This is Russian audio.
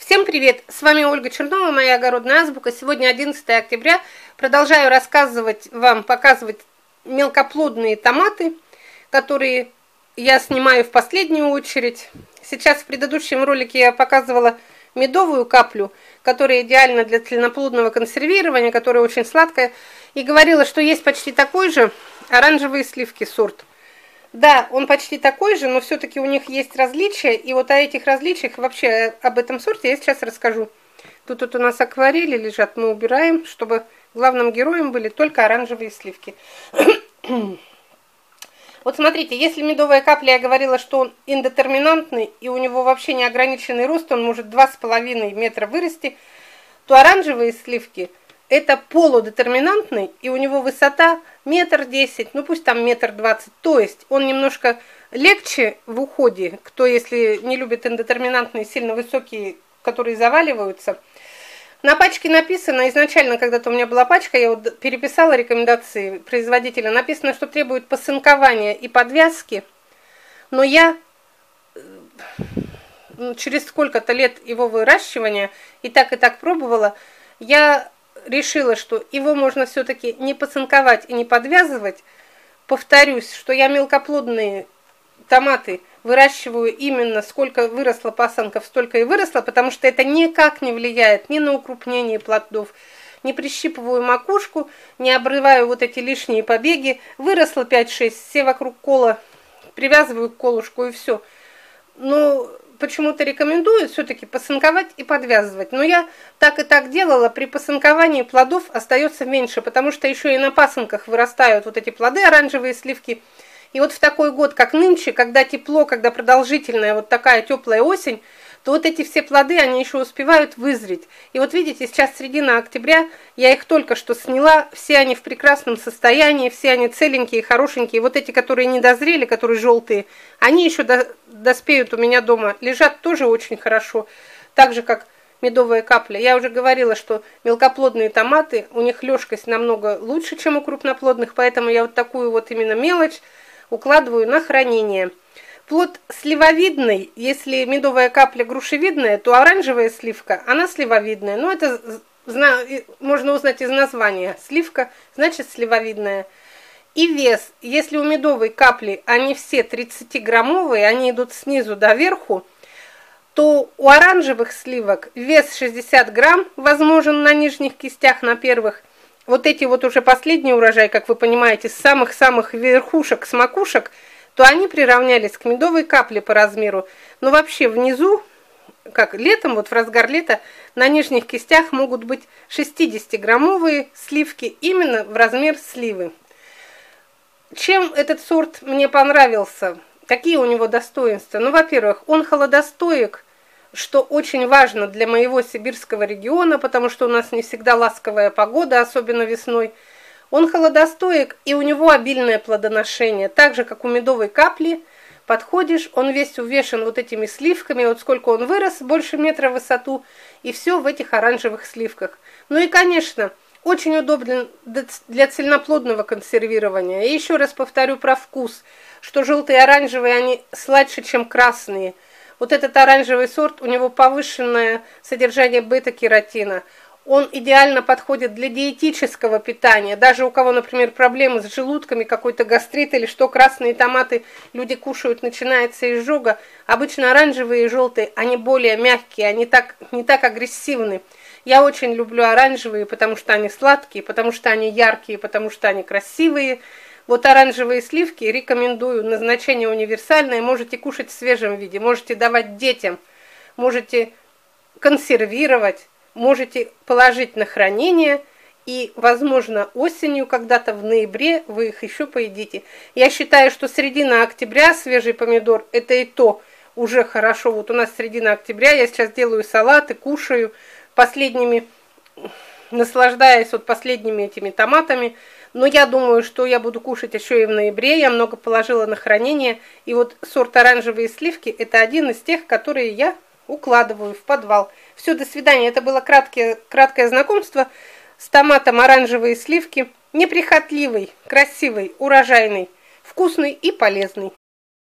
Всем привет! С вами Ольга Чернова, моя огородная азбука. Сегодня 11 октября. Продолжаю рассказывать вам, показывать мелкоплодные томаты, которые я снимаю в последнюю очередь. Сейчас в предыдущем ролике я показывала медовую каплю, которая идеальна для длинноплодного консервирования, которая очень сладкая. И говорила, что есть почти такой же оранжевые сливки сорт. Да, он почти такой же, но все-таки у них есть различия. И вот о этих различиях, вообще об этом сорте я сейчас расскажу. Тут у нас акварели лежат, мы убираем, чтобы главным героем были только оранжевые сливки. Вот смотрите, если медовая капля, я говорила, что он индетерминантный, и у него вообще неограниченный рост, он может 2,5 метра вырасти, то оранжевые сливки – это полудетерминантный, и у него высота 1,10 м, ну пусть там 1,20 м. То есть он немножко легче в уходе, кто если не любит индетерминантные, сильно высокие, которые заваливаются. На пачке написано, изначально когда-то у меня была пачка, я вот переписала рекомендации производителя, написано, что требует посынкования и подвязки, но я через сколько-то лет его выращивания и так пробовала, я решила, что его можно все-таки не посынковать и не подвязывать. Повторюсь, что я мелкоплодные томаты выращиваю именно сколько выросло пасынков, столько и выросло, потому что это никак не влияет ни на укрупнение плодов, не прищипываю макушку, не обрываю вот эти лишние побеги. Выросло 5-6, все вокруг кола, привязываю к колышку и все. Но почему-то рекомендуют все-таки посынковать и подвязывать. Но я так и так делала, при посынковании плодов остается меньше, потому что еще и на пасынках вырастают вот эти плоды, оранжевые сливки. И вот в такой год, как нынче, когда тепло, когда продолжительная вот такая теплая осень, то вот эти все плоды, они еще успевают вызреть. И вот видите, сейчас середина октября, я их только что сняла, все они в прекрасном состоянии, все они целенькие, хорошенькие. Вот эти, которые не дозрели, которые желтые, они еще доспеют у меня дома, лежат тоже очень хорошо, так же, как медовая капля. Я уже говорила, что мелкоплодные томаты, у них лёжкость намного лучше, чем у крупноплодных, поэтому я вот такую вот именно мелочь укладываю на хранение. Плод сливовидный, если медовая капля грушевидная, то оранжевая сливка, она сливовидная. Но это можно узнать из названия. Сливка, значит сливовидная. И вес, если у медовой капли они все 30-граммовые, они идут снизу до верху, то у оранжевых сливок вес 60 грамм возможен на нижних кистях, на первых. Вот эти вот уже последний урожай, как вы понимаете, с самых-самых верхушек, с макушек, то они приравнялись к медовой капле по размеру. Но вообще внизу, как летом, вот в разгар лета, на нижних кистях могут быть 60-граммовые сливки именно в размер сливы. Чем этот сорт мне понравился? Какие у него достоинства? Ну, во-первых, он холодостоек, что очень важно для моего сибирского региона, потому что у нас не всегда ласковая погода, особенно весной. Он холодостоек, и у него обильное плодоношение. Так же, как у медовой капли, подходишь, он весь увешан вот этими сливками, вот сколько он вырос, больше метра в высоту, и все в этих оранжевых сливках. Ну и, конечно, очень удобен для цельноплодного консервирования. И еще раз повторю про вкус, что желтые и оранжевые, они сладче, чем красные. Вот этот оранжевый сорт, у него повышенное содержание бета-керотина. Он идеально подходит для диетического питания. Даже у кого, например, проблемы с желудками, какой-то гастрит или что, красные томаты люди кушают, начинается изжога. Обычно оранжевые и желтые, они более мягкие, они не так агрессивны. Я очень люблю оранжевые, потому что они сладкие, потому что они яркие, потому что они красивые. Вот оранжевые сливки рекомендую, назначение универсальное, можете кушать в свежем виде, можете давать детям, можете консервировать, можете положить на хранение, и, возможно, осенью, когда-то в ноябре, вы их еще поедите. Я считаю, что середина октября свежий помидор, это и то уже хорошо. Вот у нас середина октября, я сейчас делаю салаты, кушаю последними, наслаждаясь вот последними этими томатами. Но я думаю, что я буду кушать еще и в ноябре. Я много положила на хранение. И вот сорт оранжевые сливки – это один из тех, которые я укладываю в подвал. Все, до свидания. Это было краткое знакомство с томатом оранжевые сливки. Неприхотливый, красивый, урожайный, вкусный и полезный.